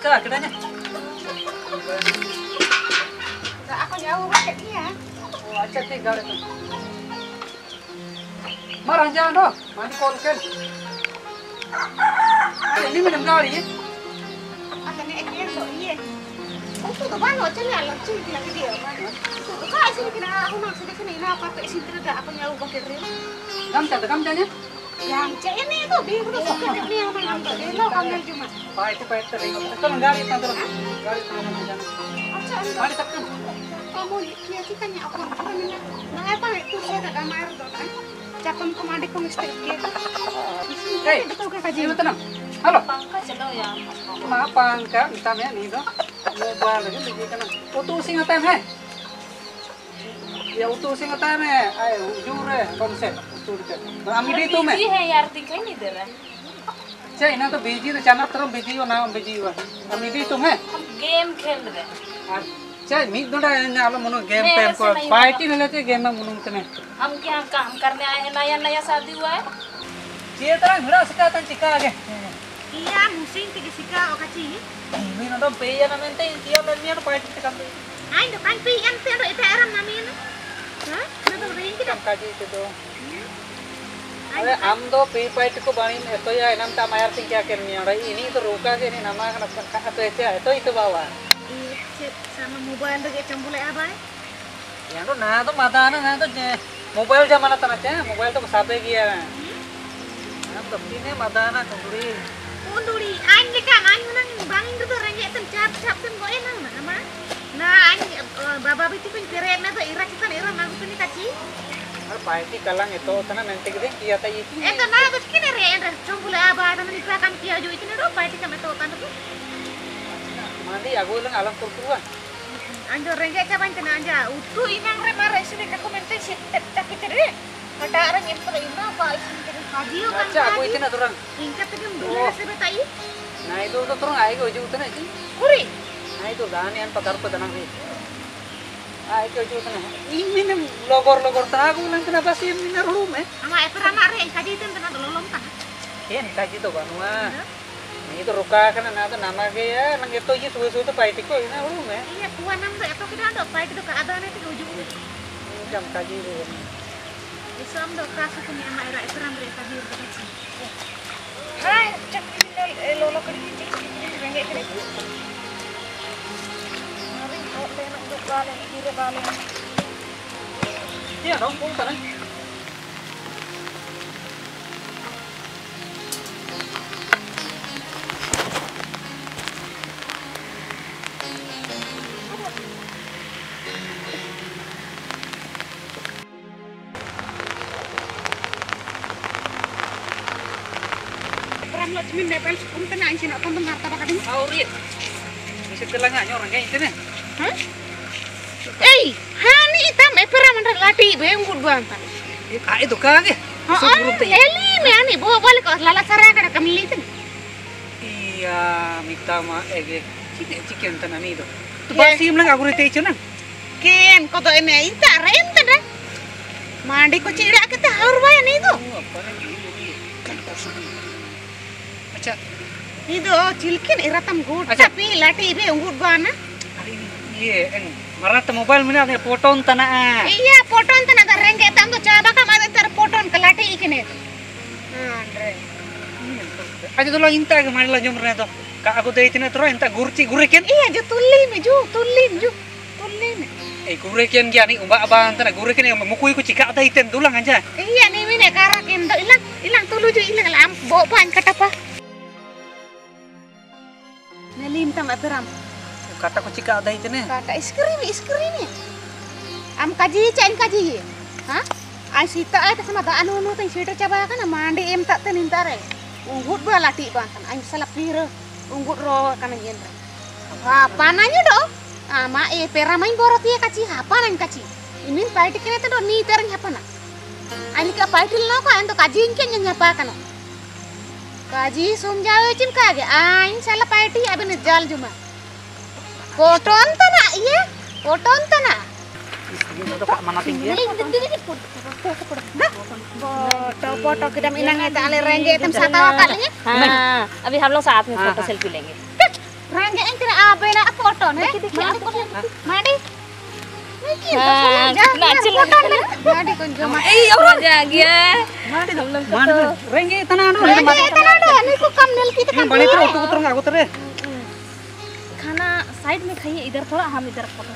Coba kedanya. Nah, aku jauh paketnya. Oh, aja nih gawe itu. Marang jangan dong. Mandi kolken. Ini minum kali ya. Akan eknya so iya. Oh, tuh tuh bano aja lah, cuy lagi dia. Tuh tuh kai sini kena aku nang sini kena ina apa pe sini tidak aku jauh paketnya. Gamca. Yang cek ini tuh di udah soket ini yang nang tuh. Dia lo kamel cuma. Pak itu Pak teri. Itu nggari tantur. Gari tantur jangan. Aja anda. Mari sakit. Kamu dia sih kan aku orang ini. Nah, apa itu saya ada kamar tuh kan. Cakam kemadik kong step dia. Hei, betul ke kaji. Ini tenang. Halo. Pangkat sedang ya. Kenapa angka? Minta ya nih tuh. Mobile lagi biji kan. Utusin ngetem he. Ya utusin ngetem he. Ayo jure konsep utur kan. Ami di itu me. Biji hai artikel ini dera. Cai na tuh biji tuh channel terus biji na biji wa. Ami di itu me. Game खेल रहे Cai mid dona nyalo mono game pem ko. Party ne lete game ma mono tene. हम क्या काम करने आए हैं नया नया शादी हुआ है Cie terang hira sekatan cika ge. Iya, musim tiga sika okaci. Ini nado peya na mente dia men party tekan. Ay, depan pian pero itu aram namin. Hah? Nado ring kita. Kam kaji itu do. अरे हम तो P पाइट को बानी में तो या इनाम तामायर सिंह क्या करनी है भाई इन्हीं तो रोका के नहीं नमा का नक्का तो ऐसे है तो itu bawa Iya, sama mobile lagi cembule apa? yang तो ना तो माता ना तो मोबाइल जमाना था ना मोबाइल तो सापे किया हम तो ने माता ना चुरी Unduri, anjing kan anjing nang bangin itu rengek tem cap tem goe nang nama. Nah, anjing baba itu pun keren na to ira kita ira magu tu ni kaci. और पार्टी कलंग है तो तना नंटे के किया था ये Eta na to kini re enda cembule apa dan ni kan kiya jo itu ro party kami to tan tu. मानी आगो लंग alam kurkuan Anjo rengek ka ban tena anja utu inang re mare sini ka komente sit tak kita re. Kata orang yang pada ina apa isin kita kaji kan. अच्छा आगो इतना तुरंग Ingkat tu dulu se betai. ना itu तो तुरंग आएगा जो उतना जी Kuri. ना itu गाने an पकड़ को तनंग nih आएगा जो उतना ini nih logor tagu lang kenapa sih ini room Ama efra mare kaji itu tena dololom ta. Yan, kaji to banua. Ini to ruka kana na to nama ke ya, nang ito yi suwe to paiti ko ina urum eh. Iya, puan nang itu kita ada party tu keadaan itu ujung. Jam kaji ro. Isam do kasu kuni ama era efra mare kaji itu kaji. Hai, cak ini lolo kadi ini rengek kadi. Mari kau tena untuk balik kiri balik. Iya dong, pun sana. Lo cumin nepel pun tena anjing nak tonton harta bakadin. Auri. Bisa telanganya orang kayak itu nih. Hah? Eh, hani itam efra mandar lati beung gud bantan. Ah itu kan ya. Eli me ani bawa balik ke lala sara kada kamili itu. Iya, minta ma ege chicken tanah nih itu. Tuh pasti bilang aku rete itu nang. Ken kau tu ini ita rem tena. Mandi ko cira kita harus bayar nih itu. Apa lagi? Acha. Itu cilkin iratam gud. Tapi lati beung gud bana. Iya, marat mobile mina ada foton tanah. Iya, foton tanah ada rengge tam tu coba kam ada ter foton kelati ikine. Andre. Aja tuh lo inta ke mana lo jumrah tuh. Kak aku tuh itu nih terus inta gurikin. Iya, ju tullim ju. Gurikin gini umbak abang tanah gurikin yang mukui ku cika ada iten tulang aja. Iya, nih mine karak endo ilang tulu ju ilang lam bo pan kata apa? Nelim tam aperam. Kata ku cika ada iten nih. Kata iskrini. Am kaji cain kaji. Hah? Ai sita ai sama da anu teng sita coba kan mandi em tak tenin tare. Unggut ba lati bantan ai salap pira. Unggut ro kan genre. Apa nanya do? Ama peramain borot ya kaci apa nang kaci. Imin party kene to ni terang apa na. Ani ka party lo ka ento kaji ingken nyapa kan. Kaji somjawe cim kage ai salap party abin jal juma. Foto antana iya, foto antana. Itu kak mana tinggi? Photo के दम इनंगे ताले रहेंगे तुम सतावा कर लेंगे हाँ अभी हम लोग साथ में फोटो सेल्फी लेंगे Rangga yang kira apa nak foto nih? Madi. Madi kunjung. orang jaga. Mana rengge tanah anu. Ini ku kam nel kita Yang paling terus utur nggak utur deh. खाना साइड में खाइए इधर थोड़ा हम इधर photo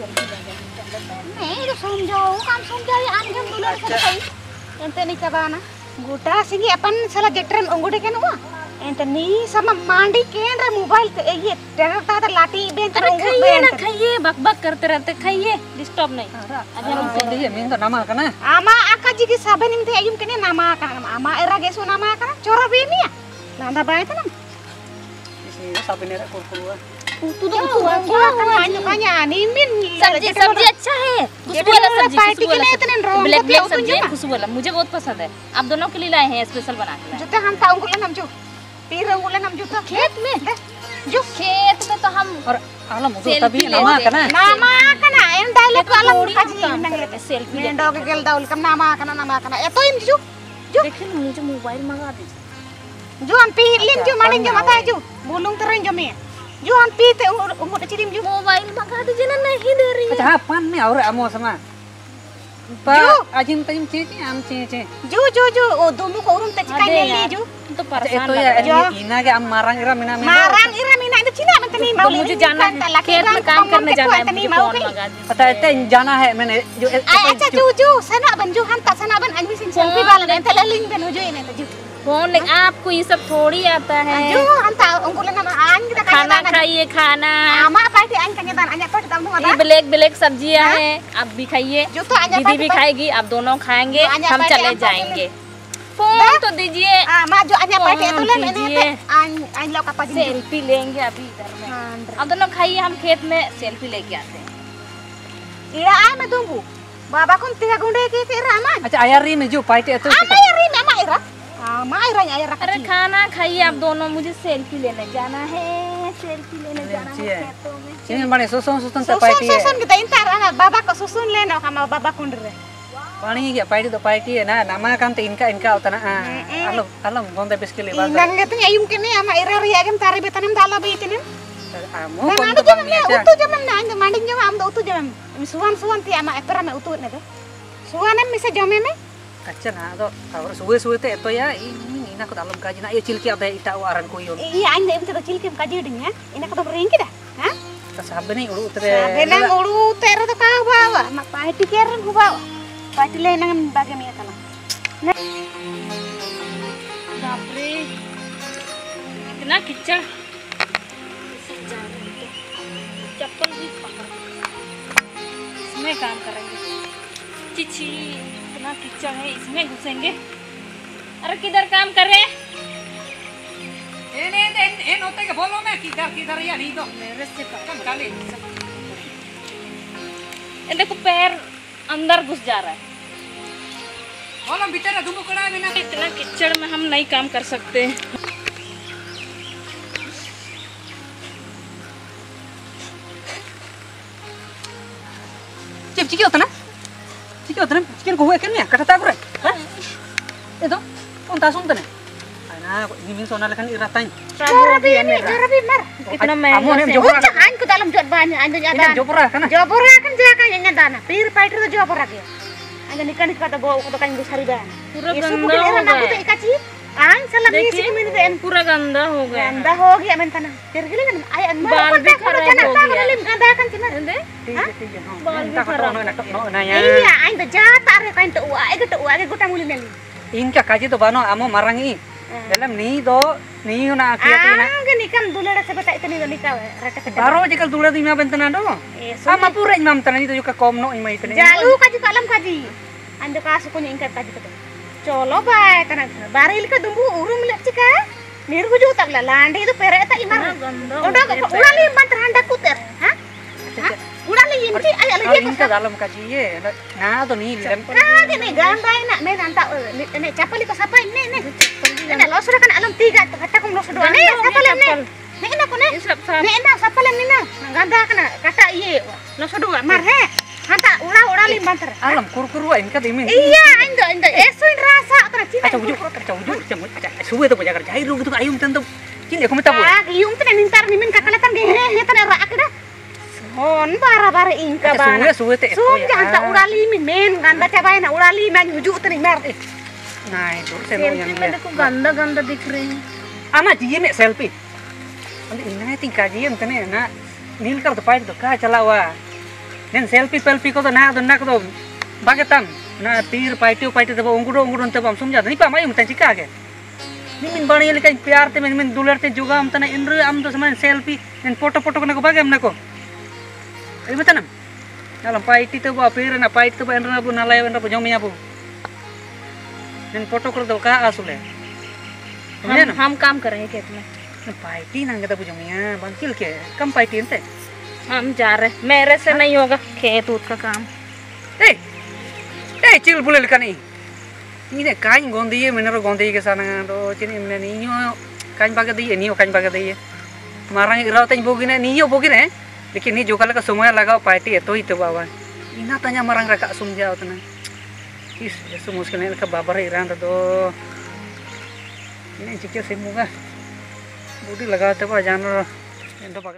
नहीं itu somjau kan somjau ya anjam dulu sekali ente nih kabana guta singi apan salah jetren onggude kan wa ente nih sama mandi kendra mobile ke ye terata ta lati ben अरे खाइए ना खाइए बक बक करते रहते खाइए disturb नहीं Aja dia minta nama kana. ama akaji ki saben imte ayum kene nama kan ama era gesu nama kan cora bini ya nanda bae tanam Isi sapi nera kurkur. tu do kan hanya nimin सब्जी सब्जी अच्छा है खुशबू वाला सब्जी खुशबू वाला black black सब्जी है खुशबू वाला मुझे बहुत पसंद है आप दोनों के लिए लाए हैं स्पेशल बना के जुते हम ताऊ गुले नम जो पीर गुले नम जुते खेत में जो खेत में तो हम Or alam udah tapi nama kana. nama kana en dialog alam kaji selfie men dog gel daul kam nama kana eto im ju देखिए ना मुझे मोबाइल मंगा दीजिए juan pi lim ju maning ju mata ju bulung terus ju me juan pi te umut cirim ju mobile मंगा दीजिए ना नहीं दे रही Aja apaan nih aure amo sama. Pa ajin tajim cici am cici. ju oh dumu ko urum te cikai neli ju तो परेशान Itu ya ina ke am marang ira mina mina. marang ira mina itu cina menteni mau तो मुझे जाना है खेत में काम करने जाना है मुझे फोन मंगा दीजिए Ata ete jana hai mene jo ay acha ju sana ban ju han ta sana ban anwi sin selfie bala ente laling ben ju ini ju phone ले आपको ये सब थोड़ी आता है ju han ta ungkule nama an kita खाना खाइए खाना ama apa ti an kanya dan anya pat tamu ये ada ब्लैक ब्लैक सब्जियां हैं आप भी खाइए ju to anya दीदी भी खाएगी आप दोनों खाएंगे anya हम pakai चले apa जाएंगे फोन तो दीजिए maju anya pat itu phone len ini दीजिए an lo apa ji selfie लेंगे अभी इधर में आप दोनों खाइए हम खेत में सेल्फी लेके आते हैं ira ay madunggu baba kun tiga gunde ke rama Aja ayari nih jo paite itu. ama iri mama ira ama ira nya ira अरे खाना खाइए आप दोनों मुझे सेल्फी लेने जाना है सेल्फी लेने जाना है Cie. खेतों में Sini mana susun susun te susun paite. susun kita intar ana baba ko susun leno sama baba kundre Pani ya paite to paite na nama kan te inka utana. Alam gonda beskili ba. inang gitu ayum kini ama ira ria gem tari betanem dala be tenen Amu dan kon ada to bang jaman aja. utu jaman na anda manding jaman am utu jaman suan ti ama epera me utu ne do suan em bisa jame me Acha na do awar suwe te itu ya ini ina ko dalam kaji na iyo cilki ada ita waran ko yon. iya anda em kita cilkim kaji dingnya ina kata bering kita ha Sabe ni ulu utre. benang ulu tera to ka bawa ma paiti keren ku bawa paiti le nang bage me kana बाप रे इतना कीचड़ चप्पल भी पकड़ इसमें काम करेंगे चिची इतना कीचड़ है इसमें घुसेंगे अरे किधर काम कर रहे हैं En ote ke bolo me kidar ya ni do. मेरे से Kan kali. ये देखो पैर अंदर घुस जा रहा है Bolo bicara dumbu kena mina. इतना कीचड़ में हम नहीं काम कर सकते Cip ciki otana. Ciki otana cikin ko kan ya kata ta bre. Ha? Itu pun tasum tane. Ana ini min sona lekan iratain. jarabi mar इतना Kamu महंगा nem से jopora. an ku dalam jot banyak anda Ini ada jopora kana. jobora kan jaga nya dana pir paiter to jobora ke anda nikah kata go ko kan besar ban पूरा isu गंदा bukan हो era nabu गया te ikachi an salam ni देखिए, sini min den पूरा गंदा हो गया है। anda ho gya men tanah tergile kan ay an बाल भी खराब हो गया है। lim ganda kan cina Bal bi khara. No na ya. iya anda jata are kan to wa ay to wa ay gota muli nali Inka kaji to bano amo marangi. Dalam ni do ni na kiati na. gani kan dulada sebata itu ni nikah rata ke Baro jikal dula di ma bentana do. Ama pura imam tanani to yuka komno imai tani. jalu kaji kalam kaji anda kasu punya ingkat kaji kata colo bae tanah baril ka dumbu urum lek cika nirgu ju tak landi itu pere ta imar गंदा udah ulali mantra handa kuter ha ulali inti ay Kalau alagi inka dalam kaji ye na do ni lem. kage nih gambai nak men anta ne capali ko sapa ini ne lo sudah kan alam tiga kata kum lo sudah ne sapale ne ne enak ko ne ये सब साफ ne enak sapale ne na ganda kana kata iye lo sudah mar he hanta ulali mantra Alam kur inka di min. iya anda esuin rasa terus cina Acha ujur, cemut. Suwe to jagar jai lu gitu ayum tentu. Cini aku minta bu. Yung tena nintar nimin kakalatan gehe tena rak dah. Son bara ingka bana. Suwe te. Sun jangan tak urali min men ganda cabai na urali man huju tena mer. Nah itu saya mau yang selfie को गंदा गंदा दिख रहे हैं anak jiem ya selfie. Nanti ini tingkah jiem tene na nil kar depan itu kah calawa. Nen selfie ko to na ko bagetan na tir paitio to onggudo te bam sumja ni pa mayu mutan cika ke. Ni min bani le kan pyar te min dular te juga am tane indre am to sama selfie nen foto ko na ko bagam na ko. Ai betanam. Dalam paiti to ba pir na paiti to ba indre na bu nalay na bu jomi abu. Nen foto ko to ka asule. हम काम कर रहे हैं खेत में पाइटी नंगे तो बुझमिया बंकिल के कम पाइटी अंते हम जा रहे हैं मेरे से नहीं होगा खेत ऊत का काम चिल बुले लका नहीं ini kain gondi ye menero gondi ke sana do cini mene niyo kain baga diye niyo kain baga diye marang irau tan bogine niyo bogine lekin ni jokala ka semua lagao paiti itu bawa ina tanya marang raka sumjao tana is eso muskilnya ka babar iran do ini cikir semuga budi lagate ba janor endo